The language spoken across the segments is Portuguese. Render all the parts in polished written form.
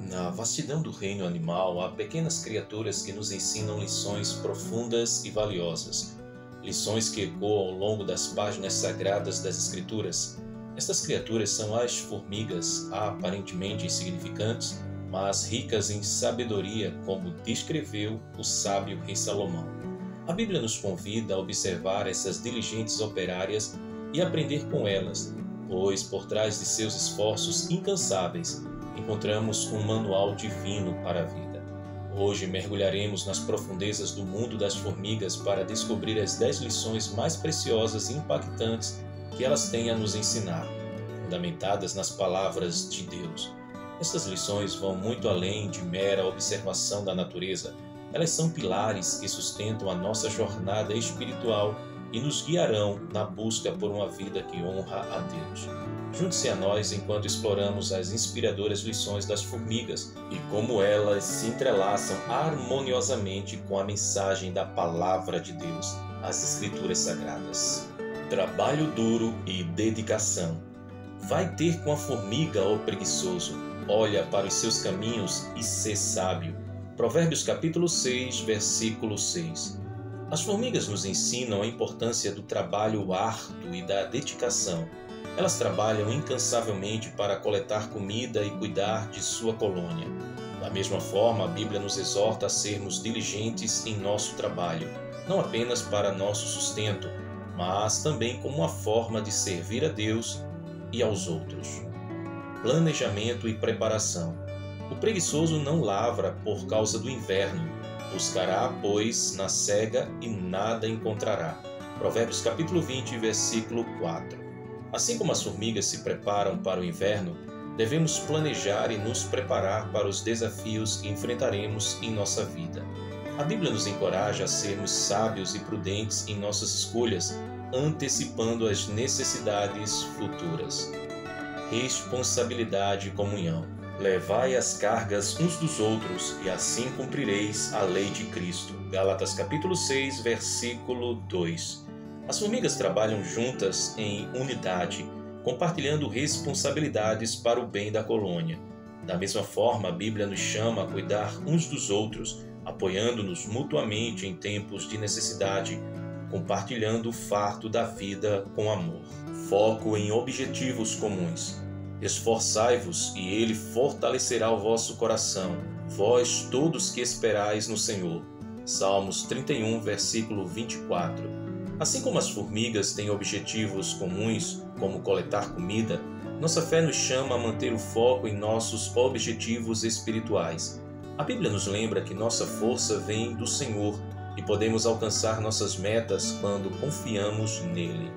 Na vastidão do reino animal, há pequenas criaturas que nos ensinam lições profundas e valiosas, lições que ecoam ao longo das páginas sagradas das Escrituras. Estas criaturas são as formigas, aparentemente insignificantes, mas ricas em sabedoria, como descreveu o sábio rei Salomão. A Bíblia nos convida a observar essas diligentes operárias e aprender com elas, pois por trás de seus esforços incansáveis encontramos um manual divino para a vida. Hoje mergulharemos nas profundezas do mundo das formigas para descobrir as 10 lições mais preciosas e impactantes que elas têm a nos ensinar, fundamentadas nas palavras de Deus. Estas lições vão muito além de mera observação da natureza. Elas são pilares que sustentam a nossa jornada espiritual e nos guiarão na busca por uma vida que honra a Deus. Junte-se a nós enquanto exploramos as inspiradoras lições das formigas e como elas se entrelaçam harmoniosamente com a mensagem da Palavra de Deus, as Escrituras Sagradas. Trabalho duro e dedicação. Vai ter com a formiga, ó preguiçoso, olha para os seus caminhos e sê sábio. Provérbios capítulo 6, versículo 6. As formigas nos ensinam a importância do trabalho árduo e da dedicação. Elas trabalham incansavelmente para coletar comida e cuidar de sua colônia. Da mesma forma, a Bíblia nos exorta a sermos diligentes em nosso trabalho, não apenas para nosso sustento, mas também como uma forma de servir a Deus e aos outros. Planejamento e preparação. O preguiçoso não lavra por causa do inverno, buscará, pois, na cega e nada encontrará. Provérbios capítulo 20, versículo 4. Assim como as formigas se preparam para o inverno, devemos planejar e nos preparar para os desafios que enfrentaremos em nossa vida. A Bíblia nos encoraja a sermos sábios e prudentes em nossas escolhas, antecipando as necessidades futuras. Responsabilidade e comunhão. Levai as cargas uns dos outros, e assim cumprireis a lei de Cristo. Gálatas capítulo 6, versículo 2. As formigas trabalham juntas em unidade, compartilhando responsabilidades para o bem da colônia. Da mesma forma, a Bíblia nos chama a cuidar uns dos outros, apoiando-nos mutuamente em tempos de necessidade, compartilhando o fardo da vida com amor. Foco em objetivos comuns. Esforçai-vos, e ele fortalecerá o vosso coração, vós todos que esperais no Senhor. Salmos 31, versículo 24. Assim como as formigas têm objetivos comuns, como coletar comida, nossa fé nos chama a manter o foco em nossos objetivos espirituais. A Bíblia nos lembra que nossa força vem do Senhor e podemos alcançar nossas metas quando confiamos nele.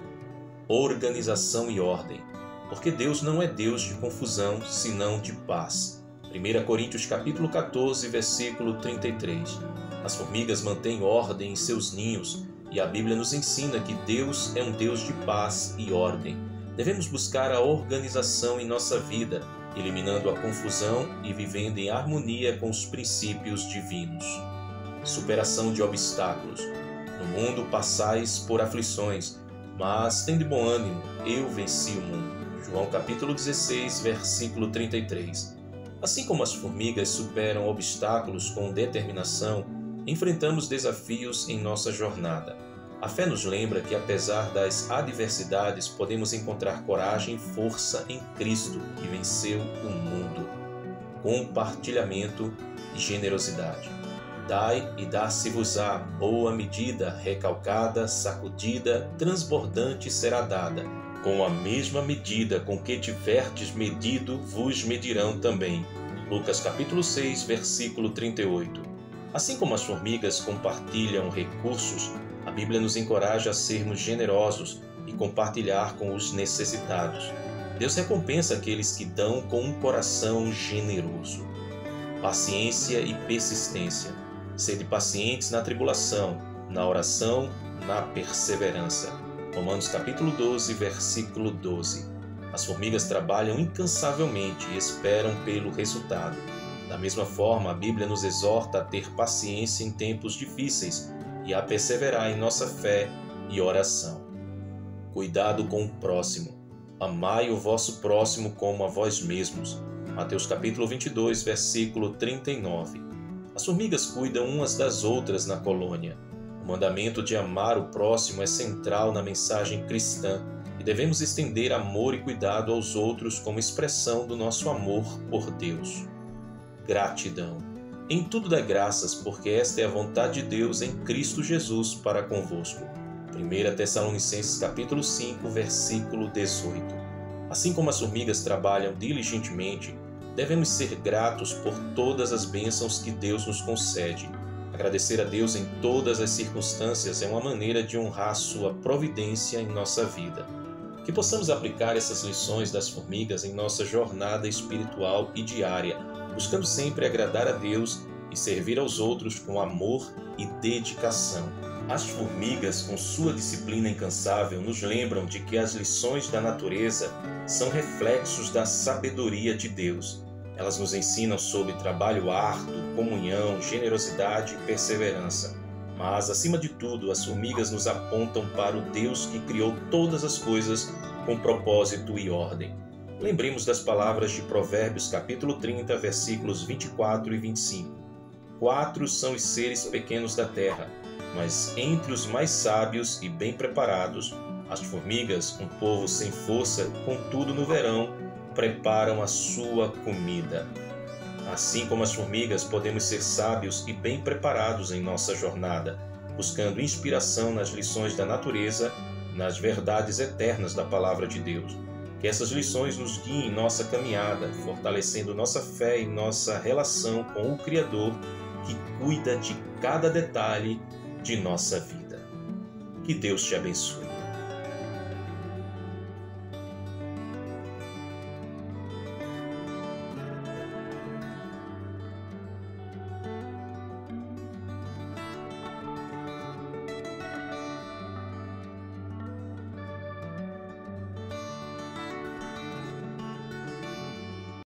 Organização e ordem. Porque Deus não é Deus de confusão, senão de paz. 1 Coríntios capítulo 14, versículo 33. As formigas mantêm ordem em seus ninhos, e a Bíblia nos ensina que Deus é um Deus de paz e ordem. Devemos buscar a organização em nossa vida, eliminando a confusão e vivendo em harmonia com os princípios divinos. Superação de obstáculos. No mundo passais por aflições, mas tende bom ânimo, eu venci o mundo. João capítulo 16, versículo 33. Assim como as formigas superam obstáculos com determinação, enfrentamos desafios em nossa jornada. A fé nos lembra que, apesar das adversidades, podemos encontrar coragem e força em Cristo, que venceu o mundo. Compartilhamento e generosidade. Dai e dar-se-vos-á, boa medida, recalcada, sacudida, transbordante será dada. Com a mesma medida com que tiverdes medido, vos medirão também. Lucas capítulo 6, versículo 38. Assim como as formigas compartilham recursos, a Bíblia nos encoraja a sermos generosos e compartilhar com os necessitados. Deus recompensa aqueles que dão com um coração generoso. Paciência e persistência. Sede pacientes na tribulação, na oração, na perseverança. Romanos capítulo 12, versículo 12. As formigas trabalham incansavelmente e esperam pelo resultado. Da mesma forma, a Bíblia nos exorta a ter paciência em tempos difíceis e a perseverar em nossa fé e oração. Cuidado com o próximo. Amai o vosso próximo como a vós mesmos. Mateus capítulo 22, versículo 39. As formigas cuidam umas das outras na colônia. O mandamento de amar o próximo é central na mensagem cristã e devemos estender amor e cuidado aos outros como expressão do nosso amor por Deus. Gratidão. Em tudo dai graças, porque esta é a vontade de Deus em Cristo Jesus para convosco. 1 Tessalonicenses capítulo 5, versículo 18. Assim como as formigas trabalham diligentemente, devemos ser gratos por todas as bênçãos que Deus nos concede. Agradecer a Deus em todas as circunstâncias é uma maneira de honrar sua providência em nossa vida. Que possamos aplicar essas lições das formigas em nossa jornada espiritual e diária, buscando sempre agradar a Deus e servir aos outros com amor e dedicação. As formigas, com sua disciplina incansável, nos lembram de que as lições da natureza são reflexos da sabedoria de Deus. Elas nos ensinam sobre trabalho árduo, comunhão, generosidade e perseverança. Mas, acima de tudo, as formigas nos apontam para o Deus que criou todas as coisas com propósito e ordem. Lembremos das palavras de Provérbios capítulo 30, versículos 24 e 25. 4 são os seres pequenos da terra, mas entre os mais sábios e bem preparados, as formigas, um povo sem força, contudo no verão, preparam a sua comida. Assim como as formigas, podemos ser sábios e bem preparados em nossa jornada, buscando inspiração nas lições da natureza, nas verdades eternas da Palavra de Deus. Que essas lições nos guiem em nossa caminhada, fortalecendo nossa fé e nossa relação com o Criador, que cuida de cada detalhe de nossa vida. Que Deus te abençoe.